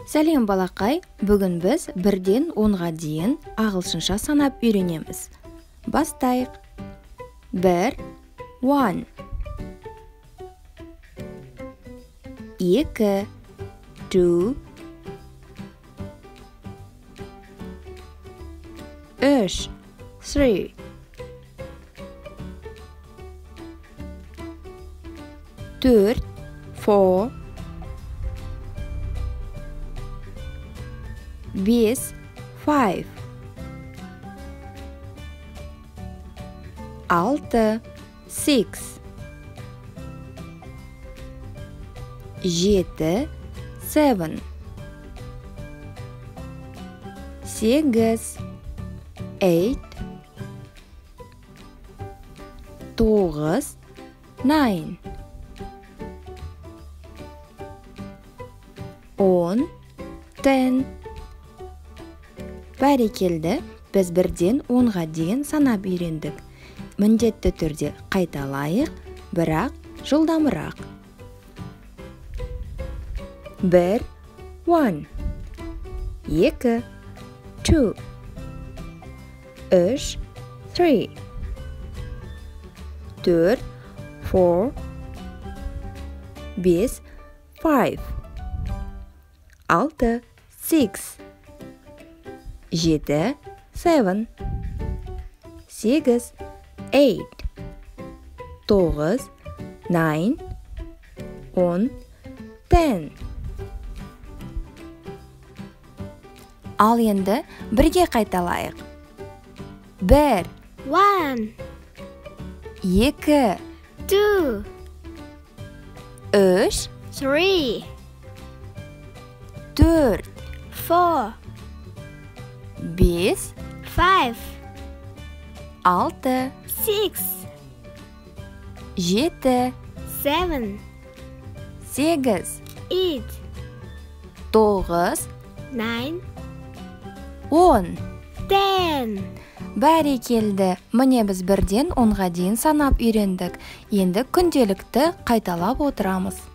Сәлем балақай, бүгін біз 1-ден 10-ға дейін ағылшынша санап үйренеміз. Бастайық. 1, 1. 2, 2. 3, 3. 4, 4. 5, 5. 6, 6. 7, 7. 8, 8. 9, 9. 10, 10. Бәрекелді, біз 1-ден 10-ға дейін санап үйрендік. Міндетті түрде қайталайық, бірақ жылдамырақ. 1, 1. 2, 2. 3, 3. 4, 4. 5, 5. 6, 6. 7, 7. 8, 8. 9, 9. 10, 10. Ал енді бірге қайталайық. 1, 1, 2, 2, 3, 3, 4, 4, 5, 5, 6, 6, 7, 7, 8, 8, 9, 9, 10. 10. Бәрекелді, міне біз 1-ден 10-ға дейін санап үйрендік. Енді күнделікті қайталап отырамыз.